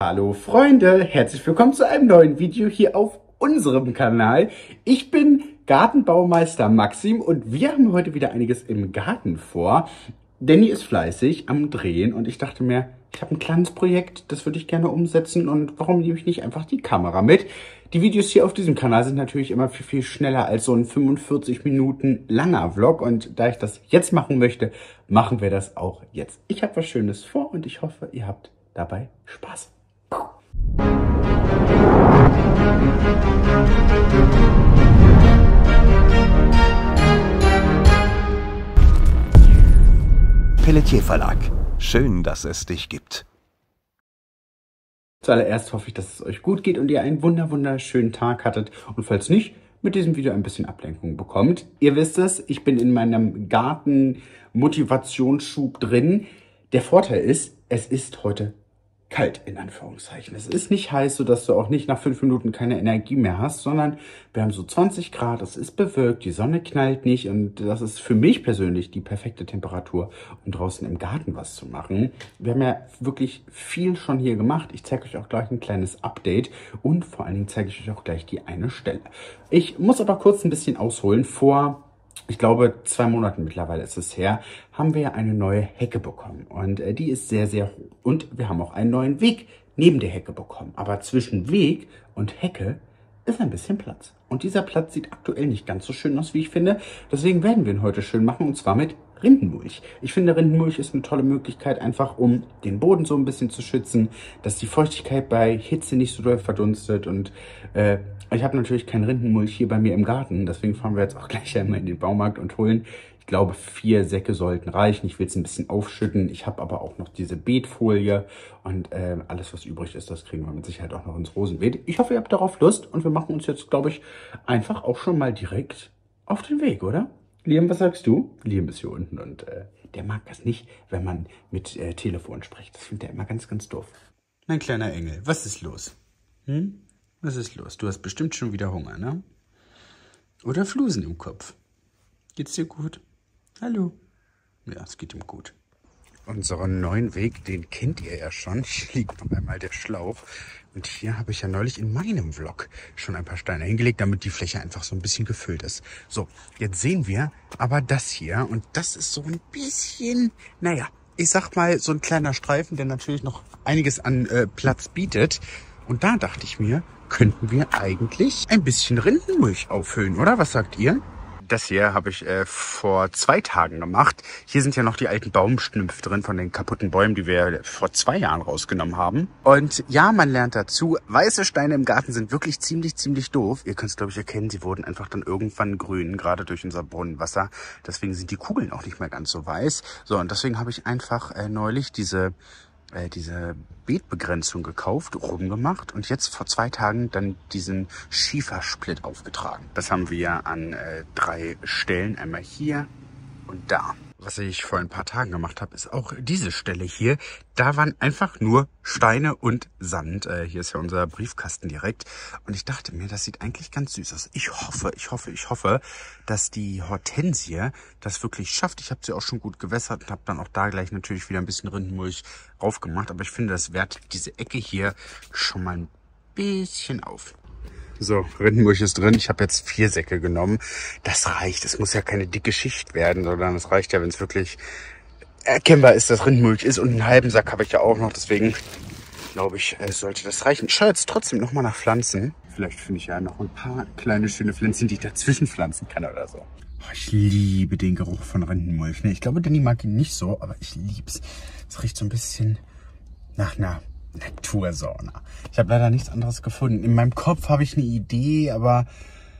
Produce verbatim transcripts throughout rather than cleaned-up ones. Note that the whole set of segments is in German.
Hallo Freunde, herzlich willkommen zu einem neuen Video hier auf unserem Kanal. Ich bin Gartenbaumeister Maxim und wir haben heute wieder einiges im Garten vor. Danny ist fleißig am Drehen und ich dachte mir, ich habe ein kleines Projekt, das würde ich gerne umsetzen und warum nehme ich nicht einfach die Kamera mit? Die Videos hier auf diesem Kanal sind natürlich immer viel, viel schneller als so ein fünfundvierzig Minuten langer Vlog und da ich das jetzt machen möchte, machen wir das auch jetzt. Ich habe was Schönes vor und ich hoffe, ihr habt dabei Spaß. Pelletier Verlag. Schön, dass es dich gibt. Zuallererst hoffe ich, dass es euch gut geht und ihr einen wunder wunderschönen Tag hattet und falls nicht, mit diesem Video ein bisschen Ablenkung bekommt. Ihr wisst es, ich bin in meinem Garten-Motivationsschub drin. Der Vorteil ist, es ist heute kalt, in Anführungszeichen. Es ist nicht heiß, sodass du auch nicht nach fünf Minuten keine Energie mehr hast, sondern wir haben so zwanzig Grad, es ist bewölkt, die Sonne knallt nicht und das ist für mich persönlich die perfekte Temperatur, um draußen im Garten was zu machen. Wir haben ja wirklich viel schon hier gemacht. Ich zeige euch auch gleich ein kleines Update und vor allen Dingen zeige ich euch auch gleich die eine Stelle. Ich muss aber kurz ein bisschen ausholen. Vor Ich glaube, zwei Monaten mittlerweile ist es her, haben wir ja eine neue Hecke bekommen. Und äh, die ist sehr, sehr hoch. Und wir haben auch einen neuen Weg neben der Hecke bekommen. Aber zwischen Weg und Hecke ist ein bisschen Platz. Und dieser Platz sieht aktuell nicht ganz so schön aus, wie ich finde. Deswegen werden wir ihn heute schön machen, und zwar mit Rindenmulch. Ich finde, Rindenmulch ist eine tolle Möglichkeit, einfach um den Boden so ein bisschen zu schützen, dass die Feuchtigkeit bei Hitze nicht so doll verdunstet. Und äh, ich habe natürlich keinen Rindenmulch hier bei mir im Garten, deswegen fahren wir jetzt auch gleich einmal in den Baumarkt und holen, ich glaube, vier Säcke sollten reichen. Ich will es ein bisschen aufschütten. Ich habe aber auch noch diese Beetfolie und äh, alles, was übrig ist, das kriegen wir mit Sicherheit auch noch ins Rosenbeet. Ich hoffe, ihr habt darauf Lust und wir machen uns jetzt, glaube ich, einfach auch schon mal direkt auf den Weg, oder? Liam, was sagst du? Liam ist hier unten und äh, der mag das nicht, wenn man mit äh, Telefon spricht. Das findet er immer ganz, ganz doof. Mein kleiner Engel, was ist los? Hm? Was ist los? Du hast bestimmt schon wieder Hunger, ne? Oder Flusen im Kopf. Geht's dir gut? Hallo? Ja, es geht ihm gut. Unseren neuen Weg, den kennt ihr ja schon. Hier liegt noch einmal der Schlauch. Und hier habe ich ja neulich in meinem Vlog schon ein paar Steine hingelegt, damit die Fläche einfach so ein bisschen gefüllt ist. So, jetzt sehen wir aber das hier. Und das ist so ein bisschen, naja, ich sag mal, so ein kleiner Streifen, der natürlich noch einiges an äh, Platz bietet. Und da dachte ich mir, könnten wir eigentlich ein bisschen Rindenmulch auffüllen, oder? Was sagt ihr? Das hier habe ich äh, vor zwei Tagen gemacht. Hier sind ja noch die alten Baumstümpfe drin von den kaputten Bäumen, die wir vor zwei Jahren rausgenommen haben. Und ja, man lernt dazu, weiße Steine im Garten sind wirklich ziemlich, ziemlich doof. Ihr könnt es, glaube ich, erkennen, sie wurden einfach dann irgendwann grün, gerade durch unser Brunnenwasser. Deswegen sind die Kugeln auch nicht mehr ganz so weiß. So, und deswegen habe ich einfach äh, neulich diese... Äh, diese Beetbegrenzung gekauft, rumgemacht und jetzt vor zwei Tagen dann diesen Schiefersplit aufgetragen. Das haben wir an äh, drei Stellen, einmal hier und da. Was ich vor ein paar Tagen gemacht habe, ist auch diese Stelle hier. Da waren einfach nur Steine und Sand. Äh, hier ist ja unser Briefkasten direkt. Und ich dachte mir, das sieht eigentlich ganz süß aus. Ich hoffe, ich hoffe, ich hoffe, dass die Hortensie das wirklich schafft. Ich habe sie auch schon gut gewässert und habe dann auch da gleich natürlich wieder ein bisschen Rindenmulch raufgemacht. Aber ich finde, das wertet diese Ecke hier schon mal ein bisschen auf. So, Rindenmulch ist drin. Ich habe jetzt vier Säcke genommen. Das reicht. Es muss ja keine dicke Schicht werden, sondern es reicht ja, wenn es wirklich erkennbar ist, dass Rindenmulch ist. Und einen halben Sack habe ich ja auch noch. Deswegen glaube ich, sollte das reichen. Ich schaue jetzt trotzdem nochmal nach Pflanzen. Vielleicht finde ich ja noch ein paar kleine, schöne Pflänzchen, die ich dazwischen pflanzen kann oder so. Oh, ich liebe den Geruch von Rindenmulch. Ich glaube, Danny mag ihn nicht so, aber ich liebe es. Es riecht so ein bisschen nach einer Natursauna. Ich habe leider nichts anderes gefunden. In meinem Kopf habe ich eine Idee, aber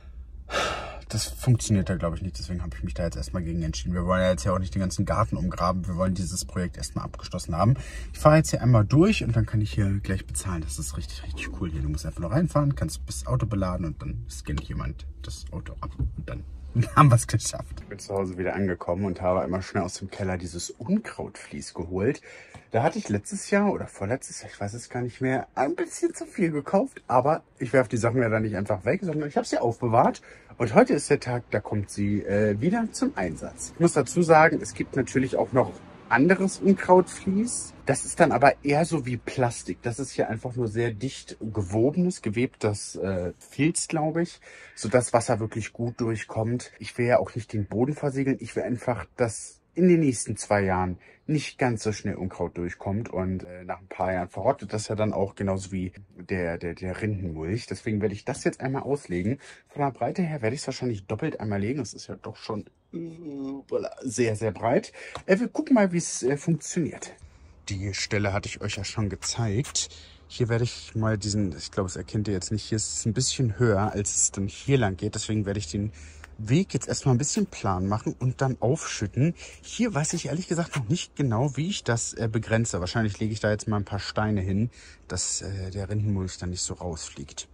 das funktioniert da, glaube ich, nicht. Deswegen habe ich mich da jetzt erstmal gegen entschieden. Wir wollen ja jetzt ja auch nicht den ganzen Garten umgraben. Wir wollen dieses Projekt erstmal abgeschlossen haben. Ich fahre jetzt hier einmal durch und dann kann ich hier gleich bezahlen. Das ist richtig, richtig cool hier. Du musst einfach nur reinfahren, kannst bis Auto beladen und dann scannt jemand das Auto ab und dann haben wir es geschafft. Ich bin zu Hause wieder angekommen und habe einmal schnell aus dem Keller dieses Unkrautvlies geholt. Da hatte ich letztes Jahr oder vorletztes Jahr, ich weiß es gar nicht mehr, ein bisschen zu viel gekauft. Aber ich werfe die Sachen ja dann nicht einfach weg, sondern ich habe sie aufbewahrt. Und heute ist der Tag, da kommt sie äh, wieder zum Einsatz. Ich muss dazu sagen, es gibt natürlich auch noch anderes Unkrautvlies. Das ist dann aber eher so wie Plastik. Das ist hier einfach nur sehr dicht gewobenes, gewebtes äh, Filz, glaube ich, sodass Wasser wirklich gut durchkommt. Ich will ja auch nicht den Boden versiegeln. Ich will einfach, dass in den nächsten zwei Jahren nicht ganz so schnell Unkraut durchkommt. Und äh, nach ein paar Jahren verrottet das ja dann auch, genauso wie der, der, der Rindenmulch. Deswegen werde ich das jetzt einmal auslegen. Von der Breite her werde ich es wahrscheinlich doppelt einmal legen. Das ist ja doch schon sehr, sehr breit. Äh, wir gucken mal, wie es äh, funktioniert. Die Stelle hatte ich euch ja schon gezeigt. Hier werde ich mal diesen, ich glaube, das erkennt ihr jetzt nicht, hier ist es ein bisschen höher, als es dann hier lang geht. Deswegen werde ich den Weg jetzt erstmal ein bisschen plan machen und dann aufschütten. Hier weiß ich ehrlich gesagt noch nicht genau, wie ich das äh, begrenze. Wahrscheinlich lege ich da jetzt mal ein paar Steine hin, dass äh, der Rindenmulch dann nicht so rausfliegt.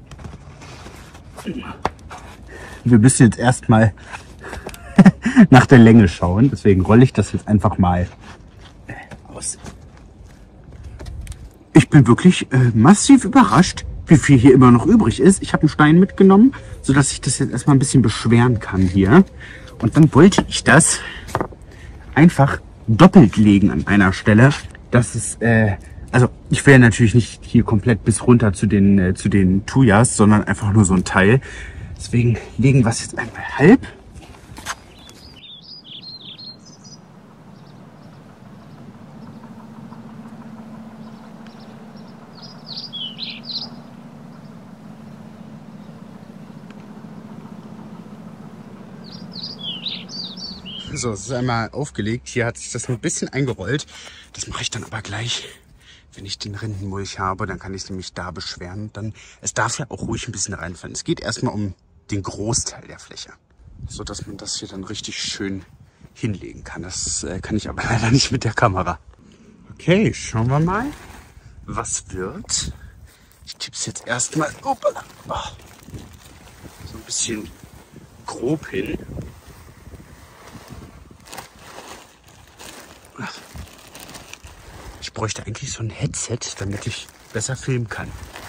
Wir müssen jetzt erstmal nach der Länge schauen. Deswegen rolle ich das jetzt einfach mal aus. Ich bin wirklich äh, massiv überrascht, wie viel hier immer noch übrig ist. Ich habe einen Stein mitgenommen, sodass ich das jetzt erstmal ein bisschen beschweren kann hier. Und dann wollte ich das einfach doppelt legen an einer Stelle. Das ist, äh, also ich will natürlich nicht hier komplett bis runter zu den, äh, zu den Tuyas, sondern einfach nur so ein Teil. Deswegen legen wir es jetzt einmal halb. So, es ist einmal aufgelegt. Hier hat sich das ein bisschen eingerollt. Das mache ich dann aber gleich, wenn ich den Rindenmulch habe. Dann kann ich es nämlich da beschweren. Dann, es darf ja auch ruhig ein bisschen reinfallen. Es geht erstmal um den Großteil der Fläche, so dass man das hier dann richtig schön hinlegen kann. Das äh, kann ich aber leider nicht mit der Kamera. Okay, schauen wir mal, was wird. Ich tippe es jetzt erstmal oh, so ein bisschen grob hin. Ich bräuchte eigentlich so ein Headset, damit ich besser filmen kann.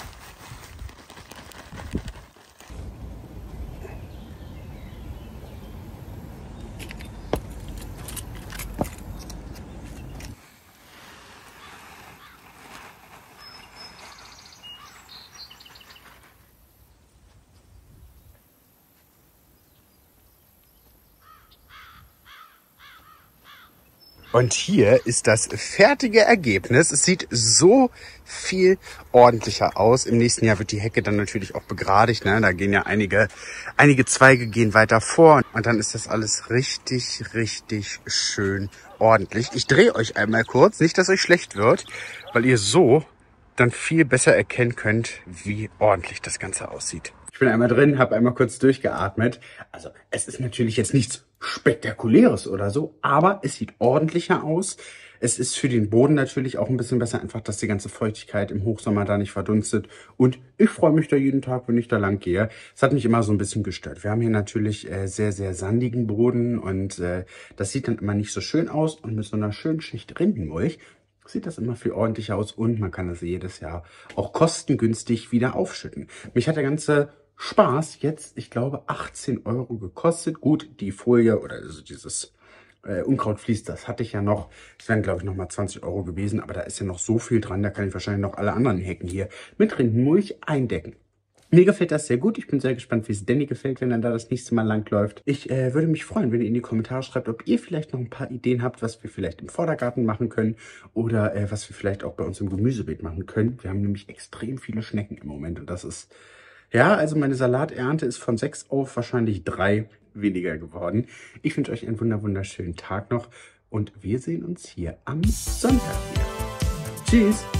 Und hier ist das fertige Ergebnis. Es sieht so viel ordentlicher aus. Im nächsten Jahr wird die Hecke dann natürlich auch begradigt. Ne? Da gehen ja einige, einige Zweige gehen weiter vor. Und dann ist das alles richtig, richtig schön ordentlich. Ich drehe euch einmal kurz, nicht, dass euch schlecht wird, weil ihr so dann viel besser erkennen könnt, wie ordentlich das Ganze aussieht. Ich bin einmal drin, habe einmal kurz durchgeatmet. Also es ist natürlich jetzt nichts Spektakuläres oder so, aber es sieht ordentlicher aus. Es ist für den Boden natürlich auch ein bisschen besser, einfach, dass die ganze Feuchtigkeit im Hochsommer da nicht verdunstet. Und ich freue mich da jeden Tag, wenn ich da lang gehe. Es hat mich immer so ein bisschen gestört. Wir haben hier natürlich äh, sehr, sehr sandigen Boden und äh, das sieht dann immer nicht so schön aus. Und mit so einer schönen Schicht Rindenmulch sieht das immer viel ordentlicher aus und man kann das jedes Jahr auch kostengünstig wieder aufschütten. Mich hat der ganze Spaß jetzt, ich glaube, achtzehn Euro gekostet. Gut, die Folie oder also dieses äh, Unkrautvlies, das hatte ich ja noch. Das wären, glaube ich, nochmal zwanzig Euro gewesen, aber da ist ja noch so viel dran, da kann ich wahrscheinlich noch alle anderen Hecken hier mit Rindenmulch eindecken. Mir gefällt das sehr gut. Ich bin sehr gespannt, wie es Danny gefällt, wenn er da das nächste Mal langläuft. Ich äh, würde mich freuen, wenn ihr in die Kommentare schreibt, ob ihr vielleicht noch ein paar Ideen habt, was wir vielleicht im Vordergarten machen können oder äh, was wir vielleicht auch bei uns im Gemüsebeet machen können. Wir haben nämlich extrem viele Schnecken im Moment und das ist... Ja, also meine Salaternte ist von sechs auf wahrscheinlich drei weniger geworden. Ich wünsche euch einen wunder wunderschönen Tag noch und wir sehen uns hier am Sonntag wieder. Tschüss!